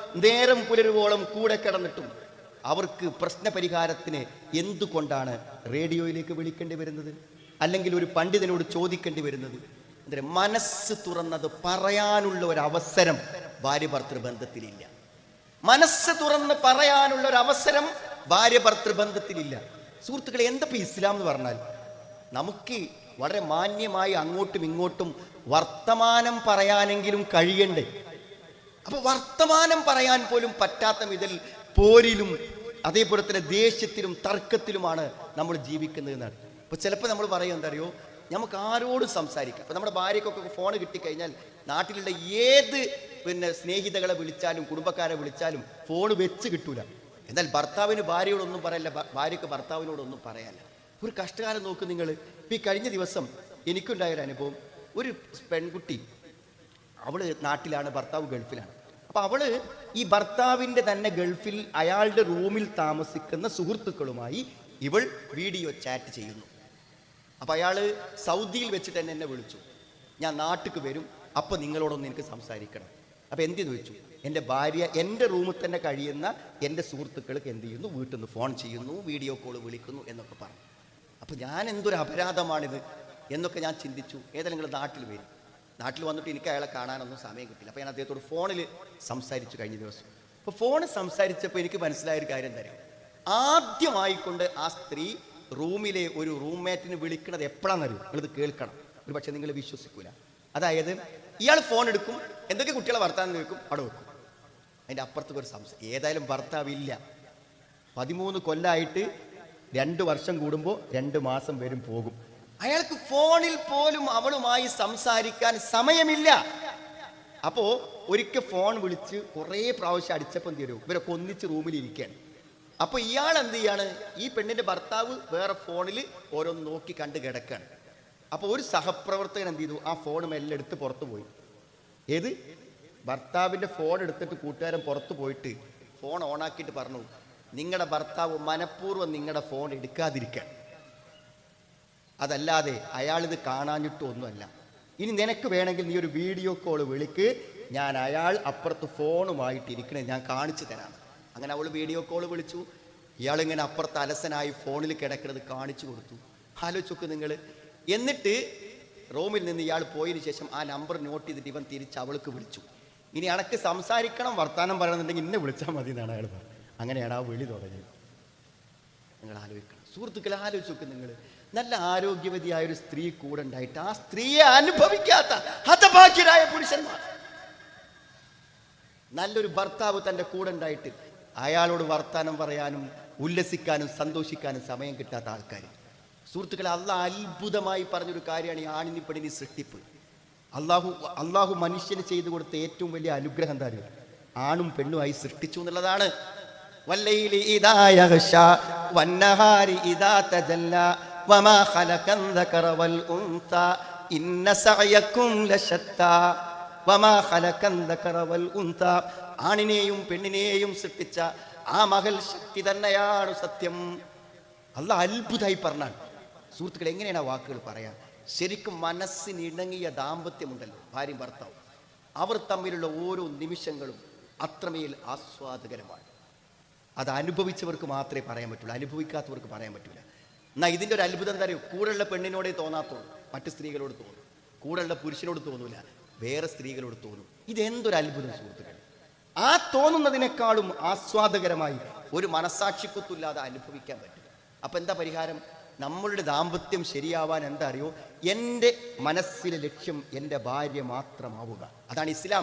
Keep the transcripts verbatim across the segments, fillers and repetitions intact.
നേരം പുലരുവോളം കൂടെ കിടന്നിട്ടും അവർക്ക് പ്രശ്നപരിഹാരത്തിന് എന്തുകൊണ്ടാണ് റേഡിയോയിലേക്ക് വിളിക്കേണ്ടി വരുന്നത്, അല്ലെങ്കിൽ ഒരു പണ്ഡിതനോട് ചോദിക്കേണ്ടി വരുന്നത്? എന്താ, മനസ്സ് തുറന്നത് പറയാനുള്ള ഒരു അവസരം ഭാര്യ ഭർത്തൃ ബന്ധത്തിലില്ല. മനസ്സ് തുറന്ന് പറയാനുള്ള ഒരു അവസരം ഭാര്യ ഭർത്തൃ ബന്ധത്തിലില്ല. സുഹൃത്തുക്കളെ, എന്തപ്പോ ഇസ്ലാം എന്ന് പറഞ്ഞാൽ? നമുക്ക് വളരെ മാന്യമായി അങ്ങോട്ടും ഇങ്ങോട്ടും വർത്തമാനം പറയാനെങ്കിലും കഴിയണ്ടേ? അപ്പൊ വർത്തമാനം പറയാൻ പോലും പറ്റാത്ത വിധത്തിൽ പോരിലും അതേപോലെ തന്നെ ദേഷ്യത്തിലും തർക്കത്തിലുമാണ് നമ്മൾ ജീവിക്കുന്നത് എന്നാണ്. അപ്പൊ ചിലപ്പോൾ നമ്മൾ പറയും, എന്താ അറിയോ, നമുക്ക് ആരോടും സംസാരിക്കാം. അപ്പൊ നമ്മുടെ ഭാര്യക്കൊക്കെ ഫോൺ കിട്ടിക്കഴിഞ്ഞാൽ നാട്ടിലുള്ള ഏത് പിന്നെ സ്നേഹിതകളെ വിളിച്ചാലും കുടുംബക്കാരെ വിളിച്ചാലും ഫോൺ വെച്ച് കിട്ടൂല. എന്നാൽ ഭർത്താവിന് ഭാര്യയോടൊന്നും പറയല്ല, ഭാര്യക്ക് ഭർത്താവിനോടൊന്നും പറയാല്ല. ഒരു കഷ്ടകാലം നോക്ക് നിങ്ങൾ. ഇപ്പം ഈ കഴിഞ്ഞ ദിവസം എനിക്കുണ്ടായൊരു അനുഭവം. ഒരു പെൺകുട്ടി, അവള് നാട്ടിലാണ്, ഭർത്താവ് ഗൾഫിലാണ്. അപ്പൊ അവള് ഈ ഭർത്താവിൻ്റെ തന്നെ ഗൾഫിൽ അയാളുടെ റൂമിൽ താമസിക്കുന്ന സുഹൃത്തുക്കളുമായി ഇവൾ വീഡിയോ ചാറ്റ് ചെയ്യുന്നു. അപ്പൊ അയാള് സൗദിയിൽ വെച്ചിട്ട് തന്നെ എന്നെ വിളിച്ചു, ഞാൻ നാട്ടിക്ക് വരും, അപ്പൊ നിങ്ങളോടൊന്ന് എനിക്ക് സംസാരിക്കണം. അപ്പൊ എന്തെന്ന് ചോദിച്ചു, എൻ്റെ ഭാര്യ എൻ്റെ റൂമിൽ തന്നെ കഴിയുന്ന എൻ്റെ സുഹൃത്തുക്കൾക്ക് എന്ത് ചെയ്യുന്നു, വീട്ടിൽ നിന്ന് ഫോൺ ചെയ്യുന്നു, വീഡിയോ കോൾ വിളിക്കുന്നു എന്നൊക്കെ പറഞ്ഞു. അപ്പൊ ഞാൻ എന്തൊരു അപരാധമാണിത് എന്നൊക്കെ ഞാൻ ചിന്തിച്ചു. ഏതായാലും നിങ്ങൾ നാട്ടിൽ വരും. നാട്ടിൽ വന്നിട്ട് എനിക്ക് അയാളെ കാണാനൊന്നും സമയം കിട്ടില്ല. അപ്പോൾ ഞാൻ അദ്ദേഹത്തോട് ഫോണിൽ സംസാരിച്ചു കഴിഞ്ഞ ദിവസം. അപ്പോൾ ഫോൺ സംസാരിച്ചപ്പോൾ എനിക്ക് മനസ്സിലായൊരു കാര്യം തരും. ആദ്യമായിക്കൊണ്ട് ആ സ്ത്രീ റൂമിലെ ഒരു റൂംമേറ്റിന് വിളിക്കുന്നത് എപ്പോഴാണെന്നറിയും, നിങ്ങളിത് കേൾക്കണം, ഒരു പക്ഷേ നിങ്ങൾ വിശ്വസിക്കൂല. അതായത് ഇയാൾ ഫോൺ എടുക്കും, എന്തൊക്കെ കുട്ടികളെ വർത്താനം വെക്കും, അവിടെ വെക്കും. അതിൻ്റെ അപ്പുറത്തേക്ക് ഒരു സംശയം. ഏതായാലും ഭർത്താവില്ല. പതിമൂന്ന് കൊല്ലമായിട്ട് രണ്ട് വർഷം കൂടുമ്പോൾ രണ്ട് മാസം വരും പോകും. അയാൾക്ക് ഫോണിൽ പോലും അവളുമായി സംസാരിക്കാൻ സമയമില്ല. അപ്പോ ഒരിക്കൽ ഫോൺ വിളിച്ച് കുറേ പ്രാവശ്യം അടിച്ചപ്പോൾ എന്ത് ചെയ്യും, ഇവരൊക്കെ ഒന്നിച്ച് റൂമിൽ ഇരിക്കുകയാണ്. അപ്പൊ ഇയാൾ എന്ത് ചെയ്യാണ്, ഈ പെണ്ണിന്റെ ഭർത്താവ് വേറെ ഫോണിൽ ഓരോന്ന് നോക്കി കണ്ട് കിടക്കുകയാണ്. അപ്പൊ ഒരു സഹപ്രവർത്തകൻ എന്ത് ചെയ്തു, ആ ഫോൺ മെല്ലെ എടുത്ത് പുറത്തു പോയി. ഏത് ഭർത്താവിന്റെ ഫോൺ എടുത്തിട്ട് കൂട്ടുകാരൻ പുറത്തു പോയിട്ട് ഫോൺ ഓണാക്കിയിട്ട് പറഞ്ഞു, നിങ്ങളുടെ ഭർത്താവ് മനഃപൂർവ്വം നിങ്ങളുടെ ഫോൺ എടുക്കാതിരിക്കാൻ, അതല്ലാതെ അയാളിത് കാണാഞ്ഞിട്ടും ഒന്നുമല്ല. ഇനി നിനക്ക് വേണമെങ്കിൽ നീ ഒരു വീഡിയോ കോൾ വിളിക്ക്, ഞാൻ അയാൾ അപ്പുറത്ത് ഫോണുമായിട്ടിരിക്കണേ ഞാൻ കാണിച്ചു തരാം. അങ്ങനെ അവൾ വീഡിയോ കോൾ വിളിച്ചു. ഇയാളിങ്ങനെ അപ്പുറത്ത് അലസനായി ഫോണിൽ കിടക്കുന്നത് കാണിച്ചു കൊടുത്തു. ആലോചിച്ചൊക്കെ നിങ്ങൾ. എന്നിട്ട് റൂമിൽ നിന്ന് ഇയാൾ പോയതിന് ശേഷം ആ നമ്പർ നോട്ട് ചെയ്തിട്ട് ഇവൻ തിരിച്ച് അവൾക്ക് വിളിച്ചു. ഇനി അനക്ക് സംസാരിക്കണം, വർത്താനം പറയണമെന്നുണ്ടെങ്കിൽ ഇന്നെ വിളിച്ചാൽ മതി എന്നാണ് അയാൾ പറഞ്ഞത്. അങ്ങനെയാണ് ആ വിളി തുടങ്ങിയത്. നിങ്ങൾ ആലോചിക്കണം സുഹൃത്തുക്കളെ, ആലോചിച്ച് നോക്ക് നിങ്ങൾ. നല്ല ആരോഗ്യവതിയായ ഒരു സ്ത്രീ കൂടെ ഉണ്ടായിട്ട് ആ സ്ത്രീയെ അനുഭവിക്കാത്ത ഹതഭാഗ്യരായ പുരുഷന്മാർ. നല്ലൊരു ഭർത്താവ് തൻ്റെ കൂടെ ഉണ്ടായിട്ട് അയാളോട് വർത്താനം പറയാനും ഉല്ലസിക്കാനും സന്തോഷിക്കാനും സമയം കിട്ടാത്ത ആൾക്കാർ. സുഹൃത്തുക്കളെ, അള്ളാഹ് അത്ഭുതമായി പറഞ്ഞൊരു കാര്യമാണ് ഈ ആണിനി പെണ്ണിനി സൃഷ്ടിപ്പ്. അള്ളാഹു അള്ളാഹു മനുഷ്യന് ചെയ്തു കൊടുത്ത ഏറ്റവും വലിയ അനുഗ്രഹം എന്താ അറിയോ, ആണും പെണ്ണുമായി സൃഷ്ടിച്ചു എന്നുള്ളതാണ്. വല്ലൈലി ഇദാ യഗ്ശാ വന്നഹാരി ഇദാ തജല്ലാ വമാ ഖലഖൻ ദകറ വൽ ഉൻസാ ഇന്ന സഅയകും ലശത്താ വമാ ഖലഖൻ ദകറ വൽ ഉൻസാ. ആണിനെയും പെണ്ണിനെയും സൃഷ്ടിച്ച ആ മഹൽ ശക്തി തന്നെയാണ് സത്യം. അള്ളാഹ് അത്ഭുതമായി പറഞ്ഞാണ്. സുഹൃത്തുക്കളെ, എങ്ങനെയാണ് ആ വാക്കുകൾ പറയാൻ? ശരിക്കും മനസ്സിനിണങ്ങിയ ദാമ്പത്യമുണ്ടല്ലോ ഭാര്യയും ഭർത്താവും, അവർ തമ്മിലുള്ള ഓരോ നിമിഷങ്ങളും അത്രമേൽ ആസ്വാദകരമാണ്. അത് അനുഭവിച്ചവർക്ക് മാത്രമേ പറയാൻ പറ്റുള്ളൂ, അനുഭവിക്കാത്തവർക്ക് പറയാൻ പറ്റില്ല. എന്നാൽ ഇതിൻ്റെ ഒരു അത്ഭുതം എന്താ അറിയോ, കൂടെയുള്ള പെണ്ണിനോടേ തോന്നാത്തുള്ളൂ, മറ്റു സ്ത്രീകളോട് തോന്നും. കൂടെയുള്ള പുരുഷനോട് തോന്നൂല, വേറെ സ്ത്രീകളോട് തോന്നും. ഇതെന്തൊരു അത്ഭുതം സുഹൃത്തുക്കൾ! ആ തോന്നുന്നതിനേക്കാളും ആസ്വാദകരമായി ഒരു മനസാക്ഷിക്കുത്തില്ലാതെ അനുഭവിക്കാൻ പറ്റും. അപ്പം എന്താ പരിഹാരം? നമ്മളുടെ ദാമ്പത്യം ശരിയാവാൻ എന്താ അറിയോ, എൻ്റെ മനസ്സിലെ ലക്ഷ്യം എൻ്റെ ഭാര്യ മാത്രമാവുക. അതാണ് ഇസ്ലാം.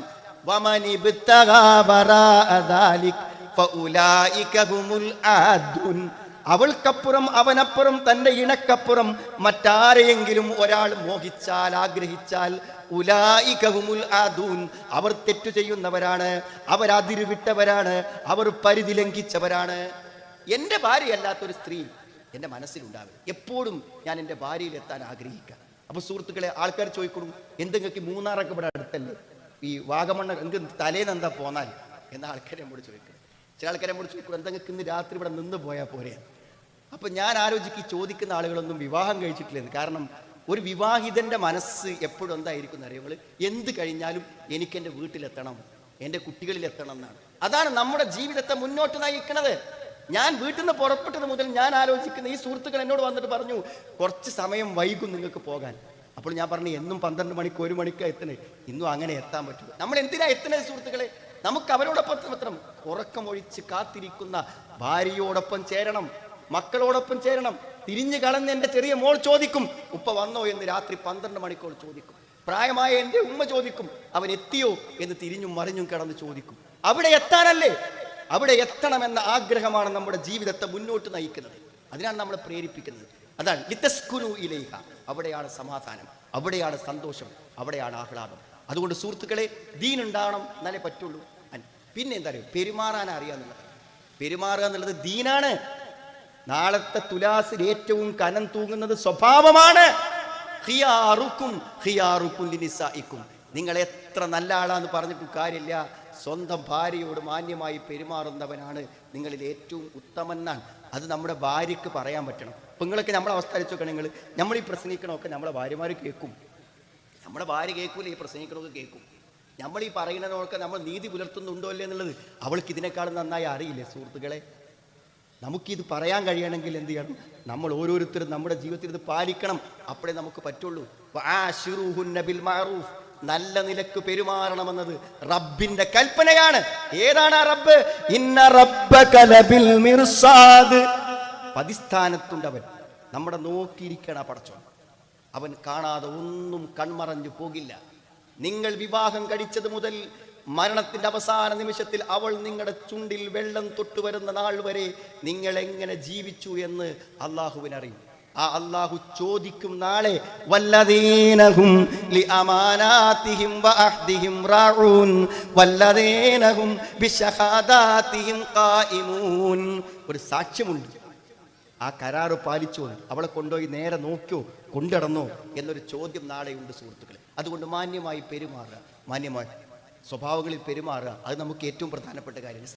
അവൾക്കപ്പുറം അവനപ്പുറം തൻ്റെ ഇണക്കപ്പുറം മറ്റാരെയെങ്കിലും ഒരാൾ മോഹിച്ചാൽ ആഗ്രഹിച്ചാൽ ഉലായിക ഹുമുൽ ആദൂൻ, അവർ തെറ്റു ചെയ്യുന്നവരാണ്, അവർ അതിരുവിട്ടവരാണ്, അവർ പരിധി ലംഘിച്ചവരാണ്. എൻ്റെ ഭാര്യയല്ലാത്തൊരു സ്ത്രീ എൻ്റെ മനസ്സിലുണ്ടാവും. എപ്പോഴും ഞാൻ എൻ്റെ ഭാര്യയിൽ എത്താൻ ആഗ്രഹിക്കാം. അപ്പോൾ സുഹൃത്തുക്കളെ, ആൾക്കാർ ചോദിക്കണം, എന്തെങ്കിലും മൂന്നാറൊക്കെ ഇവിടെ അടുത്തല്ലേ, ഈ വാഗമണ്ണ എന്ത് തലേന്ന് എന്താ പോന്നാൽ എന്ന ആൾക്കാരെ നമ്മോട് ചോദിക്കണം. ചില ആൾക്കാരെ നമ്മോട് ചോദിക്കും, എന്തെങ്കിലും ഇന്ന് രാത്രി ഇവിടെ നിന്ന് പോയാൽ പോരെ. അപ്പം ഞാൻ ആലോചിക്കും, ചോദിക്കുന്ന ആളുകളൊന്നും വിവാഹം കഴിച്ചിട്ടില്ലെന്ന്. കാരണം ഒരു വിവാഹിതൻ്റെ മനസ്സ് എപ്പോഴും എന്തായിരിക്കും അറിയുമ്പോൾ, എന്ത് കഴിഞ്ഞാലും എനിക്കെൻ്റെ വീട്ടിലെത്തണം, എൻ്റെ കുട്ടികളിൽ എത്തണം എന്നാണ്. അതാണ് നമ്മുടെ ജീവിതത്തെ മുന്നോട്ട് നയിക്കുന്നത്. ഞാൻ വീട്ടിൽ നിന്ന് പുറപ്പെട്ടത് മുതൽ ഞാൻ ആലോചിക്കുന്ന ഈ സുഹൃത്തുക്കൾ എന്നോട് വന്നിട്ട് പറഞ്ഞു കുറച്ച് സമയം വൈകും നിങ്ങൾക്ക് പോകാൻ. അപ്പോൾ ഞാൻ പറഞ്ഞു എന്നും പന്ത്രണ്ട് മണിക്ക് ഒരു മണിക്ക് എത്തണേ, ഇന്നും അങ്ങനെ എത്താൻ പറ്റും. നമ്മൾ എന്തിനാ എത്തണേ സുഹൃത്തുക്കളെ? നമുക്ക് അവരോടൊപ്പം മാത്രം ഉറക്കമൊഴിച്ച് കാത്തിരിക്കുന്ന ഭാര്യയോടൊപ്പം ചേരണം, മക്കളോടൊപ്പം ചേരണം. തിരിഞ്ഞു കളഞ്ഞ് എൻ്റെ ചെറിയ മോൾ ചോദിക്കും ഉപ്പ വന്നോ എന്ന്, രാത്രി പന്ത്രണ്ട് മണിക്കോൾ ചോദിക്കും. പ്രായമായ എൻ്റെ ഉമ്മ ചോദിക്കും അവൻ എത്തിയോ എന്ന്, തിരിഞ്ഞും മറിഞ്ഞും കിടന്ന് ചോദിക്കും. അവിടെ എത്താനല്ലേ, അവിടെ എത്തണമെന്ന ആഗ്രഹമാണ് നമ്മുടെ ജീവിതത്തെ മുന്നോട്ട് നയിക്കുന്നത്. അതിനാണ് നമ്മളെ പ്രേരിപ്പിക്കുന്നത്. അതാണ് ലിതസ്കുനു ഇലൈഹ, അവിടെയാണ് സമാധാനം, അവിടെയാണ് സന്തോഷം, അവിടെയാണ് ആഹ്ലാദം. അതുകൊണ്ട് സുഹൃത്തുക്കളെ, ദീൻ ഉണ്ടാവണം എന്നാലേ പറ്റുള്ളൂ. പിന്നെ എന്താ പറയുക, പെരുമാറാൻ അറിയാന്നുള്ളത്. പെരുമാറുക എന്നുള്ളത് ദീനാണ്. നാളത്തെ തുലാസിൽ ഏറ്റവും കനം തൂങ്ങുന്നത് സ്വഭാവമാണ്. ഖിയാറുക്കും ഖിയാറുക്കും ലിനിസാഇക്കും. നിങ്ങൾ എത്ര നല്ല ആളാന്ന് പറഞ്ഞിട്ട് കാര്യമില്ല, സ്വന്തം ഭാര്യയോട് മാന്യമായി പെരുമാറുന്നവനാണ് നിങ്ങളിൽ ഏറ്റവും ഉത്തമനാണ്. അത് നമ്മുടെ ഭാര്യയ്ക്ക് പറയാൻ പറ്റണം. ഇപ്പം നിങ്ങളൊക്കെ നമ്മളെ അവസ്ഥ അയച്ചൊക്കെ, നിങ്ങൾ നമ്മൾ ഈ പ്രസംഗിക്കണമൊക്കെ നമ്മളെ ഭാര്യമാർ കേൾക്കും. നമ്മുടെ ഭാര്യ കേൾക്കൂല, ഈ പ്രസംഗിക്കണമൊക്കെ കേൾക്കും. നമ്മൾ ഈ പറയുന്നതൊക്കെ നമ്മൾ നീതി പുലർത്തുന്നുണ്ടോ അല്ലേ എന്നുള്ളത് അവൾക്ക് ഇതിനേക്കാളും നന്നായി അറിയില്ലേ സുഹൃത്തുക്കളെ? നമുക്കിത് പറയാൻ കഴിയണമെങ്കിൽ എന്ത് ചെയ്യണം? നമ്മൾ ഓരോരുത്തരും നമ്മുടെ ജീവിതത്തിൽ ഇത് പാലിക്കണം. അപ്പോഴേ നമുക്ക് പറ്റുള്ളൂ. ബിൽ മഅറൂഫ്, നല്ല നിലക്ക് പെരുമാറണമെന്നത് റബ്ബിന്റെ കൽപ്പനയാണ്. ഏതാണ് ആ റബ്ബ്? ഇന്ന റബ്ബക ലബിൽ മിർസാദ്, പതിസ്ഥാനത്തുണ്ടവൻ. നമ്മുടെ നോക്കിയിരിക്കണ പടച്ചോൻ, അവൻ കാണാതെ ഒന്നും കൺമറഞ്ഞു പോകില്ല. നിങ്ങൾ വിവാഹം കഴിച്ചത് മുതൽ മരണത്തിന്റെ അവസാന നിമിഷത്തിൽ അവൾ നിങ്ങളുടെ ചുണ്ടിൽ വെള്ളം തൊട്ടു വരുന്ന നാൾ വരെ നിങ്ങൾ എങ്ങനെ ജീവിച്ചു എന്ന് അള്ളാഹുവിനറിയും. ആ അള്ളാഹു ചോദിക്കും നാളെ, വല്ലദീനഹും ലിഅമാനാതിഹിം വഅഹ്ദിഹിം റാഊൻ വല്ലദീനഹും ബിശഹാദാതിഹിം ഖായിമൂൻ. ഒരു സാക്ഷ്യമുണ്ട്, ആ കരാറ് പാലിച്ചോ, അവളെ കൊണ്ടുപോയി നേരെ നോക്കിയോ, കൊണ്ടിടന്നോ എന്നൊരു ചോദ്യം നാളെയുണ്ട് സുഹൃത്തുക്കളെ. അതുകൊണ്ട് മാന്യമായി പെരുമാറുക, മാന്യമായി സ്വഭാവങ്ങളിൽ പെരുമാറുക, അത് നമുക്ക് ഏറ്റവും പ്രധാനപ്പെട്ട കാര്യമാണ്.